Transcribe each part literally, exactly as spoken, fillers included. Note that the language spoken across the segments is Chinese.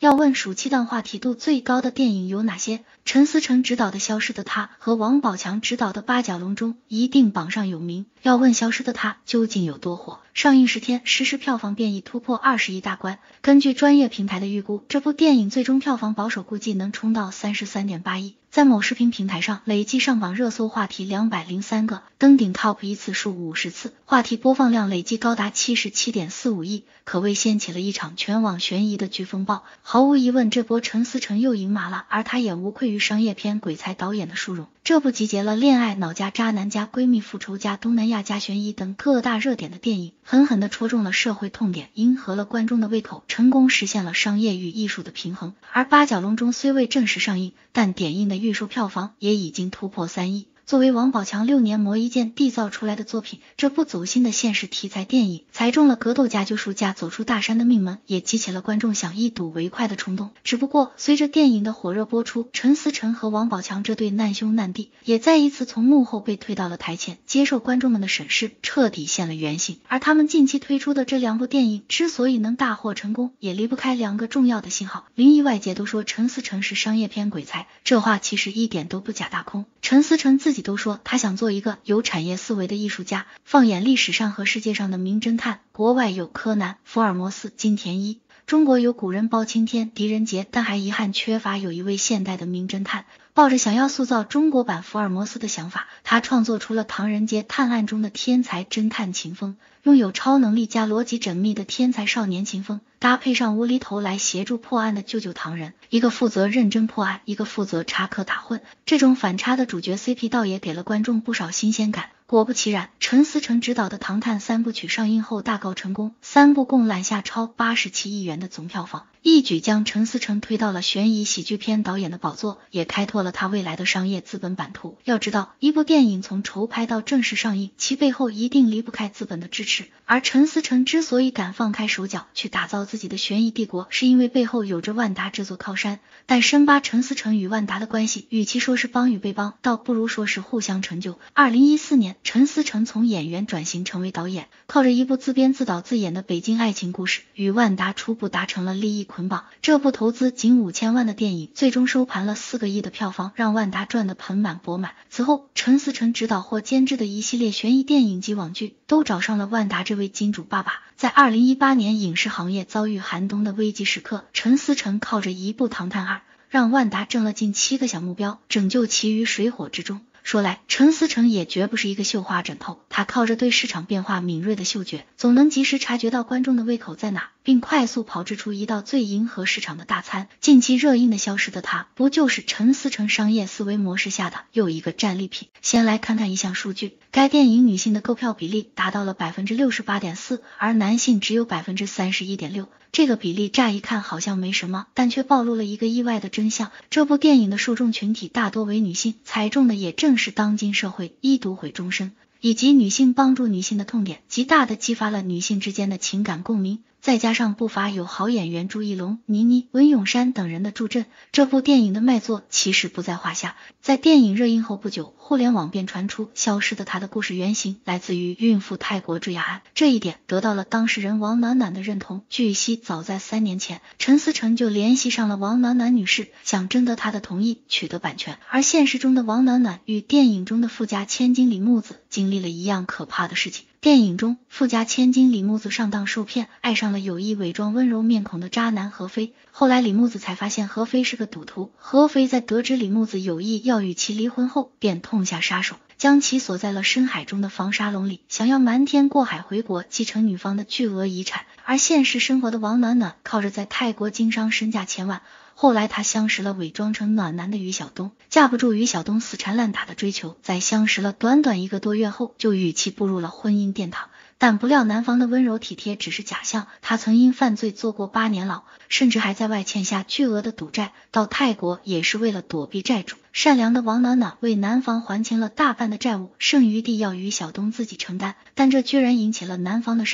要问暑期档话题度最高的电影有哪些，陈思诚执导的《消失的她》和王宝强执导的《八角笼中》一定榜上有名。要问《消失的她》究竟有多火，上映十天实时票房便已突破二十亿大关。根据专业平台的预估，这部电影最终票房保守估计能冲到 三十三点八亿。在某视频平台上累计上榜热搜话题两百零三个，登顶 top 一次数五十次，话题播放量累计高达 七十七点四五亿，可谓掀起了一场全网悬疑的飓风暴。毫无疑问，这波陈思诚又赢麻了，而他也无愧于商业片鬼才导演的殊荣。这部集结了恋爱脑加渣男加闺蜜复仇加东南亚加悬疑等各大热点的电影，狠狠地戳中了社会痛点，迎合了观众的胃口，成功实现了商业与艺术的平衡。而八角笼中虽未正式上映，但点映的预售票房也已经突破三亿。作为王宝强六年磨一剑缔造出来的作品，这部走心的现实题材电影踩中了格斗家救赎家走出大山的命门，也激起了观众想一睹为快的冲动。只不过随着电影的火热播出，陈思诚和王宝强这对难兄难弟也再一次从幕后被推到了台前，接受观众们的审视，彻底现了原形。而他们近期推出的这两部电影之所以能大获成功，也离不开两个重要的信号。零一外界都说陈思诚是商业片鬼才，这话其实一点都不假大空。陈思诚自己都说他想做一个有产业思维的艺术家，放眼历史上和世界上的名侦探，国外有柯南、福尔摩斯、金田一，中国有古人包青天、狄仁杰，但还遗憾缺乏有一位现代的名侦探。抱着想要塑造中国版福尔摩斯的想法，他创作出了唐人街探案中的天才侦探秦风，拥有超能力加逻辑缜密的天才少年秦风，搭配上无厘头来协助破案的舅舅唐人，一个负责认真破案，一个负责插科打诨，这种反差的主角 C P 倒也给了观众不少新鲜感。果不其然，陈思诚执导的唐探三部曲上映后大告成功，三部共揽下超八十七亿元的总票房，一举将陈思诚推到了悬疑喜剧片导演的宝座，也开拓了他未来的商业资本版图。要知道，一部电影从筹拍到正式上映，其背后一定离不开资本的支持，而陈思诚之所以敢放开手脚去打造自己的悬疑帝国，是因为背后有着万达这座靠山。但深扒陈思诚与万达的关系，与其说是帮与被帮，倒不如说是互相成就。二零一四年，陈思诚从演员转型成为导演，靠着一部自编自导自演的北京爱情故事，与万达初步达成了利益捆绑。这部投资仅五千万的电影，最终收盘了四个亿的票房，让万达赚得盆满钵满。此后，陈思诚执导或监制的一系列悬疑电影及网剧，都找上了万达这位金主爸爸。在二零一八年影视行业遭遇寒冬的危机时刻，陈思诚靠着一部《唐探二》，让万达挣了近七个小目标，拯救其于水火之中。说来，陈思诚也绝不是一个绣花枕头，他靠着对市场变化敏锐的嗅觉，总能及时察觉到观众的胃口在哪，并快速炮制出一道最迎合市场的大餐。近期热映的《消失的她》，不就是陈思诚商业思维模式下的又一个战利品？先来看看一项数据，该电影女性的购票比例达到了 百分之六十八点四， 而男性只有 百分之三十一点六。这个比例乍一看好像没什么，但却暴露了一个意外的真相。这部电影的受众群体大多为女性，踩中的也正是当今社会一读毁终身，以及女性帮助女性的痛点，极大的激发了女性之间的情感共鸣。再加上不乏有好演员朱一龙、倪妮、文咏珊等人的助阵，这部电影的卖座其实不在话下。在电影热映后不久，互联网便传出《消失的她》的故事原型来自于孕妇泰国坠崖案，这一点得到了当事人王暖暖的认同。据悉，早在三年前，陈思诚就联系上了王暖暖女士，想征得她的同意取得版权。而现实中的王暖暖与电影中的富家千金李木子经历了一样可怕的事情。电影中，富家千金李木子上当受骗，爱上了有意伪装温柔面孔的渣男何飞。后来李木子才发现何飞是个赌徒，何飞在得知李木子有意要与其离婚后，便痛下杀手，将其锁在了深海中的防沙笼里，想要瞒天过海回国继承女方的巨额遗产。而现实生活的王暖暖靠着在泰国经商身价千万，后来她相识了伪装成暖男的于晓东，架不住于晓东死缠烂打的追求，在相识了短短一个多月后，就与其步入了婚姻殿堂。但不料男方的温柔体贴只是假象，他曾因犯罪坐过八年牢，甚至还在外欠下巨额的赌债，到泰国也是为了躲避债主。善良的王暖暖为男方还清了大半的债务，剩余地要于晓东自己承担，但这居然引起了男方的杀心，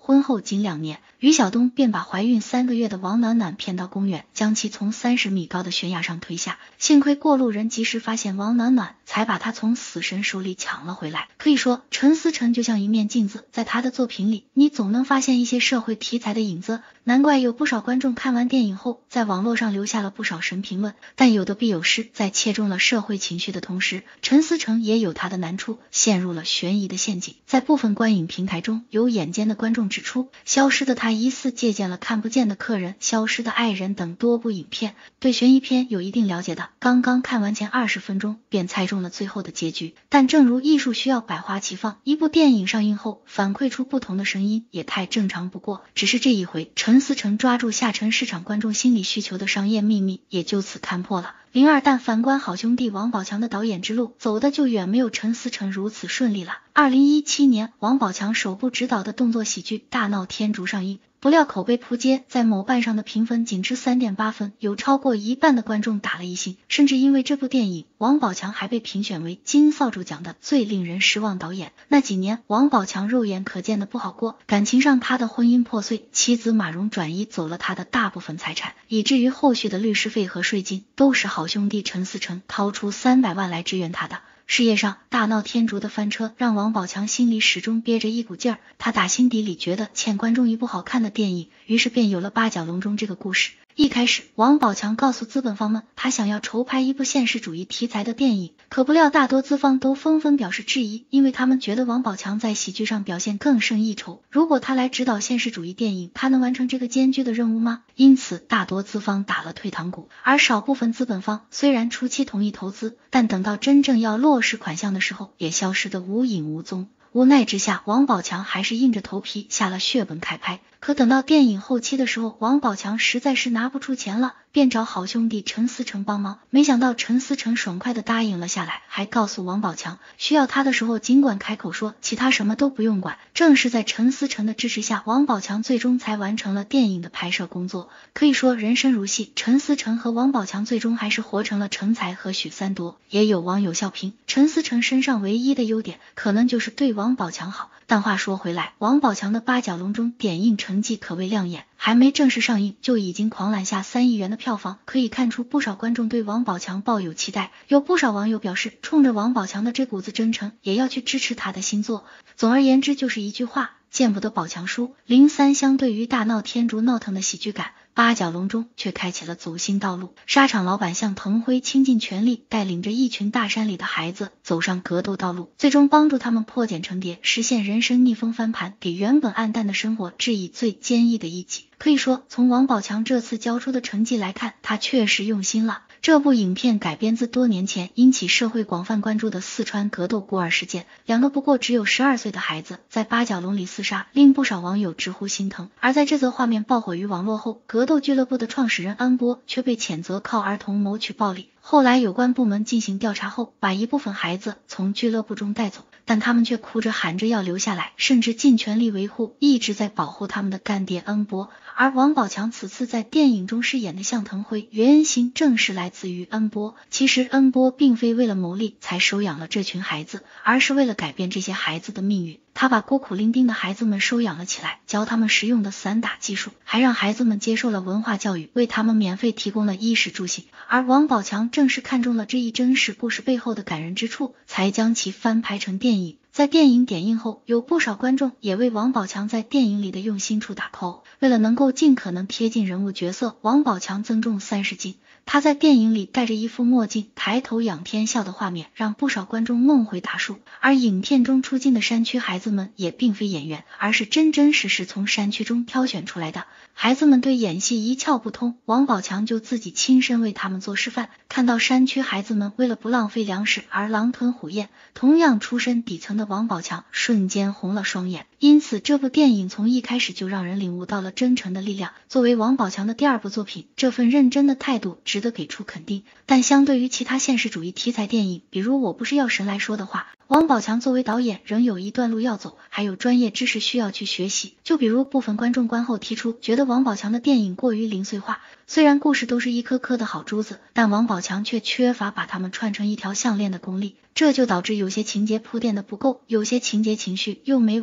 婚后仅两年，于晓东便把怀孕三个月的王暖暖骗到公园，将其从三十米高的悬崖上推下。幸亏过路人及时发现王暖暖，才把她从死神手里抢了回来。可以说，陈思诚就像一面镜子，在他的作品里，你总能发现一些社会题材的影子。难怪有不少观众看完电影后，在网络上留下了不少神评论。但有的必有失，在切中了社会情绪的同时，陈思诚也有他的难处，陷入了悬疑的陷阱。在部分观影平台中，有眼尖的观众指出，消失的他疑似借鉴了看不见的客人、消失的爱人等多部影片。对悬疑片有一定了解的，刚刚看完前二十分钟便猜中了最后的结局。但正如艺术需要百花齐放，一部电影上映后反馈出不同的声音也太正常不过。只是这一回，陈思诚抓住下沉市场观众心理需求的商业秘密也就此看破了。零二但反观好兄弟王宝强的导演之路，走的就远没有陈思诚如此顺利了。二零一七年，王宝强首部执导的动作喜剧《大闹天竺》上映，不料口碑扑街，在某瓣上的评分仅至 三点八 分，有超过一半的观众打了一星。甚至因为这部电影，王宝强还被评选为金扫帚奖的最令人失望导演。那几年，王宝强肉眼可见的不好过，感情上他的婚姻破碎，妻子马蓉转移走了他的大部分财产，以至于后续的律师费和税金都是好兄弟陈思诚掏出三百万来支援他的。事业上，大闹天竺的翻车让王宝强心里始终憋着一股劲儿，他打心底里觉得欠观众一部好看的电影，于是便有了八角笼中这个故事。一开始，王宝强告诉资本方们，他想要筹拍一部现实主义题材的电影，可不料大多资方都纷纷表示质疑，因为他们觉得王宝强在喜剧上表现更胜一筹，如果他来指导现实主义电影，他能完成这个艰巨的任务吗？因此，大多资方打了退堂鼓，而少部分资本方虽然初期同意投资，但等到真正要落实款项的时候，也消失得无影无踪。无奈之下，王宝强还是硬着头皮下了血本开拍。可等到电影后期的时候，王宝强实在是拿不出钱了，便找好兄弟陈思诚帮忙。没想到陈思诚爽快的答应了下来，还告诉王宝强，需要他的时候尽管开口说，其他什么都不用管。正是在陈思诚的支持下，王宝强最终才完成了电影的拍摄工作。可以说人生如戏，陈思诚和王宝强最终还是活成了成才和许三多。也有网友笑评，陈思诚身上唯一的优点，可能就是对王宝强好。但话说回来，王宝强的八角笼中点映成绩可谓亮眼，还没正式上映就已经狂揽下三亿元的票房，可以看出不少观众对王宝强抱有期待。有不少网友表示，冲着王宝强的这股子真诚，也要去支持他的新作。总而言之，就是一句话，见不得宝强输。零三相对于大闹天竺闹腾的喜剧感，八角笼中却开启了走新道路。沙场老板向腾辉倾尽全力，带领着一群大山里的孩子走上格斗道路，最终帮助他们破茧成蝶，实现人生逆风翻盘，给原本暗淡的生活致以最坚毅的一击。可以说，从王宝强这次交出的成绩来看，他确实用心了。这部影片改编自多年前引起社会广泛关注的四川格斗孤儿事件，两个不过只有十二岁的孩子在八角笼里厮杀，令不少网友直呼心疼。而在这则画面爆火于网络后，格斗俱乐部的创始人安波却被谴责靠儿童谋取暴利。后来有关部门进行调查后，把一部分孩子从俱乐部中带走，但他们却哭着喊着要留下来，甚至尽全力维护一直在保护他们的干爹恩波。而王宝强此次在电影中饰演的向腾辉，原型正是来自于恩波。其实恩波并非为了牟利才收养了这群孩子，而是为了改变这些孩子的命运。他把孤苦伶仃的孩子们收养了起来，教他们实用的散打技术，还让孩子们接受了文化教育，为他们免费提供了衣食住行。而王宝强正是看中了这一真实故事背后的感人之处，才将其翻拍成电影。在电影点映后，有不少观众也为王宝强在电影里的用心处打 call。为了能够尽可能贴近人物角色，王宝强增重三十斤。他在电影里戴着一副墨镜，抬头仰天笑的画面，让不少观众梦回大树。而影片中出镜的山区孩子们也并非演员，而是真真实实从山区中挑选出来的。孩子们对演戏一窍不通，王宝强就自己亲身为他们做示范。看到山区孩子们为了不浪费粮食而狼吞虎咽，同样出身底层的王宝强瞬间红了双眼。因此这部电影从一开始就让人领悟到了真诚的力量。作为王宝强的第二部作品，这份认真的态度值得给出肯定。但相对于其他现实主义题材电影，比如我不是药神来说的话，王宝强作为导演仍有一段路要走，还有专业知识需要去学习。就比如部分观众观后提出，觉得王宝强的电影过于零碎化，虽然故事都是一颗颗的好珠子，但王宝强却缺乏把它们串成一条项链的功力，这就导致有些情节铺垫的不够，有些情节情绪又没完全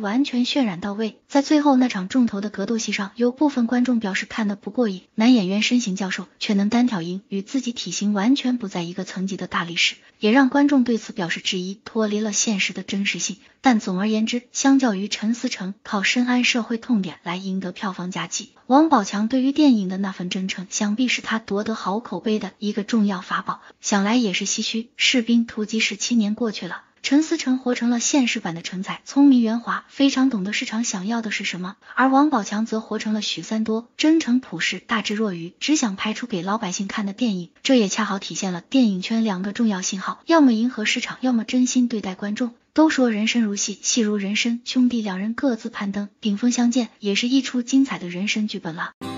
渲染到位。在最后那场重头的格斗戏上，有部分观众表示看得不过瘾，男演员身形较瘦，却能单挑赢与自己体型完全不在一个层级的大力士，也让观众对此表示质疑，脱离了现实的真实性。但总而言之，相较于陈思诚靠深谙社会痛点来赢得票房佳绩，王宝强对于电影的那份真诚，想必是他夺得好口碑的一个重要法宝。想来也是唏嘘，士兵突击十七年过去了，陈思诚活成了现实版的陈才，聪明圆滑，非常懂得市场想要的是什么，而王宝强则活成了许三多，真诚朴实，大智若愚，只想拍出给老百姓看的电影。这也恰好体现了电影圈两个重要信号，要么迎合市场，要么真心对待观众。都说人生如戏，戏如人生，兄弟两人各自攀登，顶峰相见，也是一出精彩的人生剧本了。